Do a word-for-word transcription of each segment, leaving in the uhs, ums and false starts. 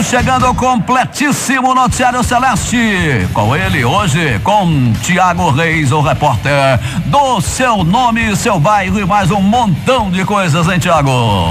Estamos chegando completíssimo Noticiário Celeste. Com ele hoje, com Tiago Reis, o repórter do seu nome, seu bairro e mais um montão de coisas, hein, Tiago?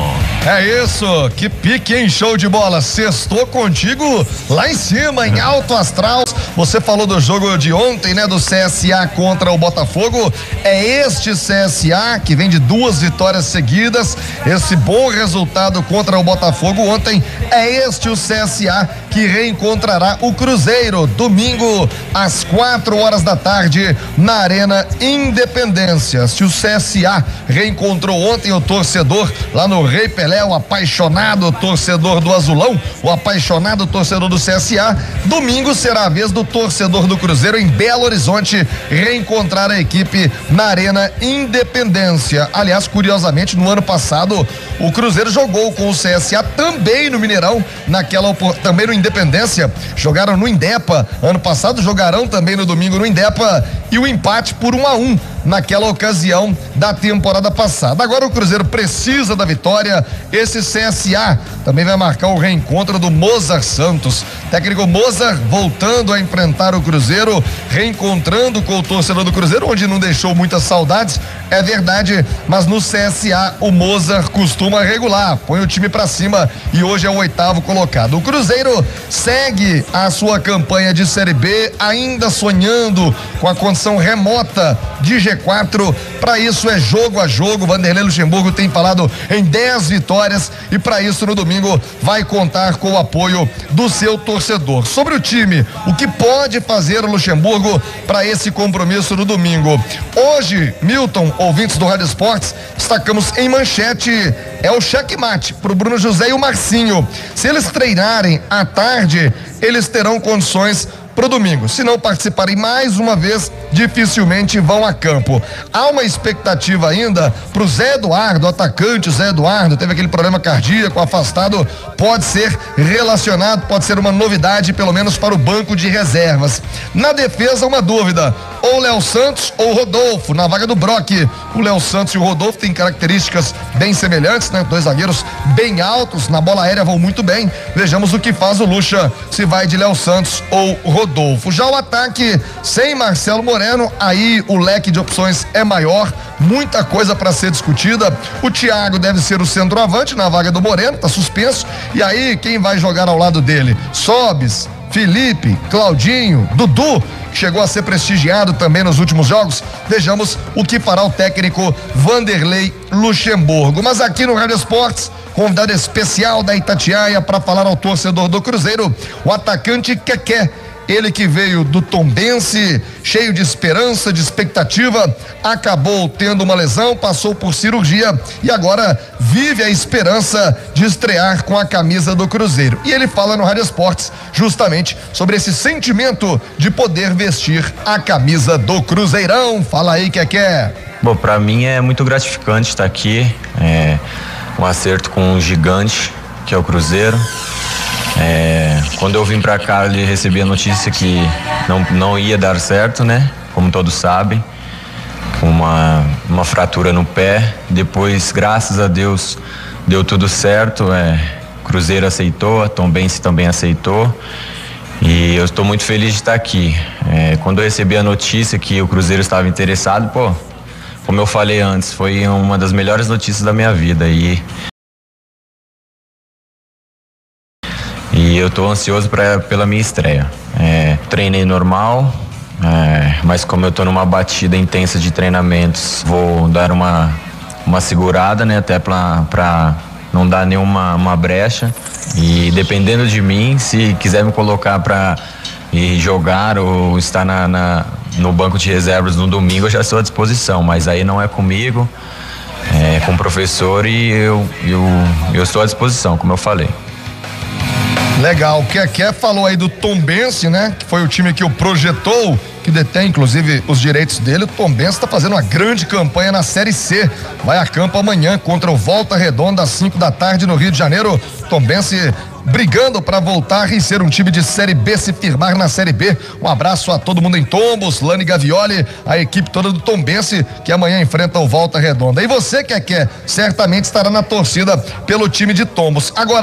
É isso, que pique, hein? Show de bola. Sextou contigo lá em cima, em alto astral. Você falou do jogo de ontem, né? Do C S A contra o Botafogo. É este C S A que vem de duas vitórias seguidas. Esse bom resultado contra o Botafogo ontem. É este o C S A que reencontrará o Cruzeiro domingo às quatro horas da tarde na Arena Independência. Se o C S A reencontrou ontem o torcedor lá no Rei Pelé, o apaixonado torcedor do Azulão, o apaixonado torcedor do C S A, domingo será a vez do torcedor do Cruzeiro em Belo Horizonte reencontrar a equipe na Arena Independência. Aliás, curiosamente, no ano passado o Cruzeiro jogou com o C S A também no Mineirão, naquela também no Independência, jogaram no Indepa ano passado, jogarão também no domingo no Indepa, e o empate por um a um naquela ocasião da temporada passada. Agora o Cruzeiro precisa da vitória. Esse C S A também vai marcar o reencontro do Mozart Santos. Técnico Mozart voltando a enfrentar o Cruzeiro, reencontrando com o torcedor do Cruzeiro, onde não deixou muitas saudades, é verdade, mas no C S A o Mozart costuma regular, põe o time pra cima e hoje é o oitavo colocado. O Cruzeiro segue a sua campanha de Série B, ainda sonhando com a condição remota de G quatro. Para isso é jogo a jogo. Vanderlei Luxemburgo tem falado em dez vitórias e para isso no domingo vai contar com o apoio do seu torcedor. Sobre o time, o que pode fazer o Luxemburgo para esse compromisso no domingo? Hoje, Milton, ouvintes do Rádio Esportes, destacamos em manchete, é o checkmate pro Bruno José e o Marcinho. Se eles treinarem à tarde, eles terão condições pro domingo. Se não participarem mais uma vez, dificilmente vão a campo. Há uma expectativa ainda pro Zé Eduardo, atacante Zé Eduardo, teve aquele problema cardíaco, afastado, pode ser relacionado, pode ser uma novidade, pelo menos para o banco de reservas. Na defesa, uma dúvida, ou Léo Santos ou Rodolfo, na vaga do Brock. O Léo Santos e o Rodolfo têm características bem semelhantes, né? Dois zagueiros bem altos, na bola aérea vão muito bem. Vejamos o que faz o Lucha, se vai de Léo Santos ou Rodolfo. Já o ataque sem Marcelo Moreno, aí o leque de opções é maior, muita coisa para ser discutida. O Thiago deve ser o centroavante na vaga do Moreno, tá suspenso. E aí quem vai jogar ao lado dele? Sobes, Felipe, Claudinho, Dudu, que chegou a ser prestigiado também nos últimos jogos. Vejamos o que fará o técnico Vanderlei Luxemburgo. Mas aqui no Rádio Esportes, convidado especial da Itatiaia para falar ao torcedor do Cruzeiro, o atacante Keké. Ele que veio do Tombense, cheio de esperança, de expectativa, acabou tendo uma lesão, passou por cirurgia e agora vive a esperança de estrear com a camisa do Cruzeiro. E ele fala no Rádio Esportes justamente sobre esse sentimento de poder vestir a camisa do Cruzeirão. Fala aí, Keké. Bom, pra mim é muito gratificante estar aqui, é um acerto com um gigante que é o Cruzeiro. É, quando eu vim pra cá, ele recebi a notícia que não, não ia dar certo, né? Como todos sabem, uma, uma fratura no pé. Depois, graças a Deus, deu tudo certo. É, Cruzeiro aceitou, a Tombense também aceitou. E eu estou muito feliz de estar aqui. É, quando eu recebi a notícia que o Cruzeiro estava interessado, pô, como eu falei antes, foi uma das melhores notícias da minha vida. E E eu tô ansioso pra, pela minha estreia. É, treinei normal, é, mas como eu tô numa batida intensa de treinamentos, vou dar uma, uma segurada, né? Até pra, pra não dar nenhuma uma brecha. E dependendo de mim, se quiser me colocar pra ir jogar ou estar na, na, no banco de reservas no domingo, eu já estou à disposição. Mas aí não é comigo, é com o professor e eu, eu, eu estou à disposição, como eu falei. Legal, o Keké falou aí do Tombense, né? Que foi o time que o projetou, que detém inclusive os direitos dele. O Tombense está fazendo uma grande campanha na Série C. Vai a campo amanhã contra o Volta Redonda às cinco da tarde no Rio de Janeiro. Tombense brigando para voltar e ser um time de Série B, se firmar na Série B. Um abraço a todo mundo em Tombos, Lani Gavioli, a equipe toda do Tombense, que amanhã enfrenta o Volta Redonda. E você, Keké, certamente estará na torcida pelo time de Tombos. Agora,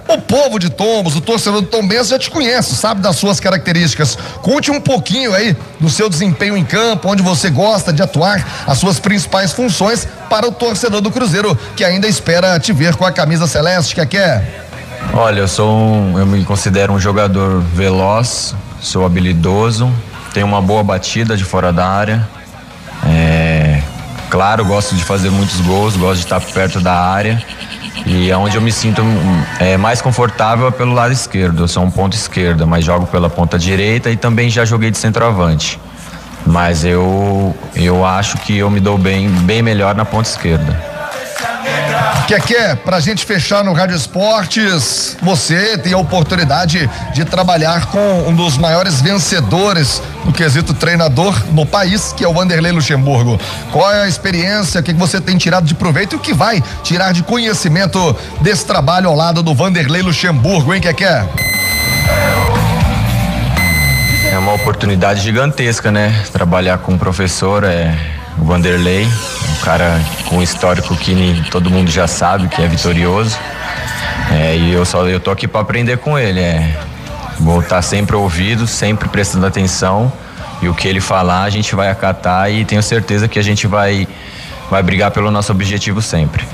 O povo de Tombos, o torcedor do Tombense já te conhece, sabe das suas características. Conte um pouquinho aí do seu desempenho em campo, onde você gosta de atuar, as suas principais funções para o torcedor do Cruzeiro, que ainda espera te ver com a camisa celeste, que quer. Olha, eu sou um, eu me considero um jogador veloz, sou habilidoso, tenho uma boa batida de fora da área. É, claro, gosto de fazer muitos gols, gosto de estar perto da área. E é onde eu me sinto é, mais confortável é pelo lado esquerdo. Eu sou um ponto esquerda, mas jogo pela ponta direita e também já joguei de centroavante. Mas eu, eu acho que eu me dou bem, bem melhor na ponta esquerda. Que quer, pra gente fechar no Rádio Esportes, você tem a oportunidade de trabalhar com um dos maiores vencedores do quesito treinador no país, que é o Vanderlei Luxemburgo. Qual é a experiência, o que você tem tirado de proveito e o que vai tirar de conhecimento desse trabalho ao lado do Vanderlei Luxemburgo, hein, que quer? É uma oportunidade gigantesca, né? Trabalhar com um professor, é o Vanderlei, um cara com um histórico que todo mundo já sabe que é vitorioso. É, e eu só eu tô aqui para aprender com ele. É, vou estar sempre ouvido, sempre prestando atenção, e o que ele falar a gente vai acatar e tenho certeza que a gente vai vai brigar pelo nosso objetivo sempre.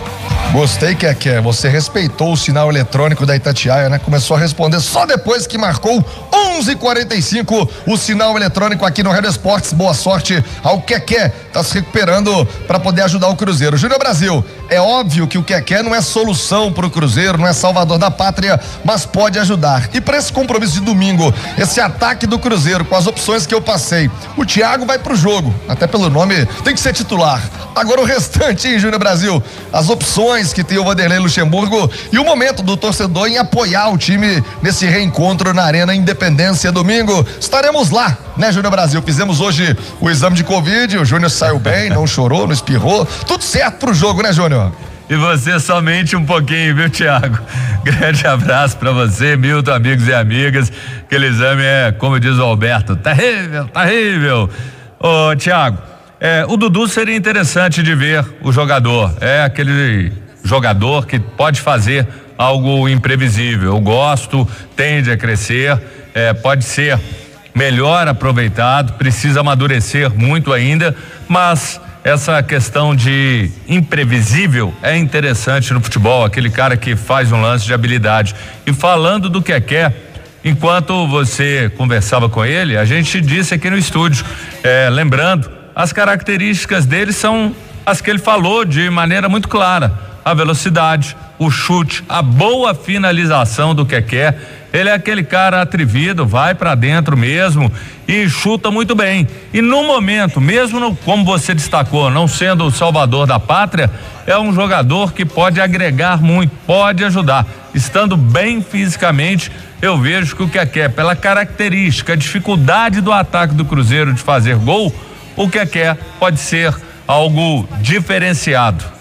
Gostei, que que você respeitou o sinal eletrônico da Itatiaia, né? Começou a responder só depois que marcou onze e quarenta e cinco o sinal eletrônico aqui no Rádio Esportes. Boa sorte ao Keké, tá se recuperando para poder ajudar o Cruzeiro. Júnior Brasil, é óbvio que o Keké não é solução pro Cruzeiro, não é salvador da pátria, mas pode ajudar. E para esse compromisso de domingo, esse ataque do Cruzeiro com as opções que eu passei, o Thiago vai pro jogo, até pelo nome tem que ser titular. Agora o restante, hein, Júnior Brasil? As opções que tem o Vanderlei Luxemburgo e o momento do torcedor em apoiar o time nesse reencontro na Arena Independência domingo. Estaremos lá, né, Júnior Brasil? Fizemos hoje o exame de Covid, o Júnior saiu bem, não chorou, não espirrou, tudo certo pro jogo, né, Júnior? E você somente um pouquinho, viu, Thiago? Grande abraço pra você, Milton, amigos e amigas. Aquele exame é, como diz o Alberto, terrível, terrível. Ô, Thiago, é, o Dudu seria interessante de ver o jogador. É aquele jogador que pode fazer algo imprevisível. Eu gosto, tende a crescer, é, pode ser melhor aproveitado, precisa amadurecer muito ainda, mas essa questão de imprevisível é interessante no futebol, aquele cara que faz um lance de habilidade. E falando do Keké, enquanto você conversava com ele, a gente disse aqui no estúdio, é, lembrando, as características dele são as que ele falou de maneira muito clara. A velocidade, o chute, a boa finalização do Keké. Ele é aquele cara atrevido, vai pra dentro mesmo e chuta muito bem. E no momento, mesmo no, como você destacou, não sendo o salvador da pátria, é um jogador que pode agregar muito, pode ajudar. Estando bem fisicamente, eu vejo que o Keké, pela característica, a dificuldade do ataque do Cruzeiro de fazer gol, o Keké pode ser algo diferenciado.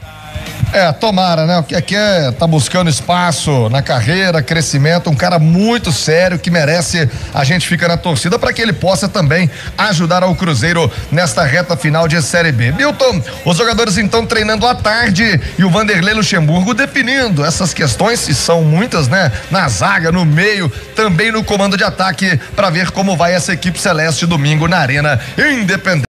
É, tomara, né? O Keké tá buscando espaço na carreira, crescimento, um cara muito sério que merece, a gente fica na torcida para que ele possa também ajudar ao Cruzeiro nesta reta final de Série B. Milton, os jogadores então treinando à tarde e o Vanderlei Luxemburgo definindo essas questões, e são muitas, né? Na zaga, no meio, também no comando de ataque, para ver como vai essa equipe celeste domingo na Arena Independência.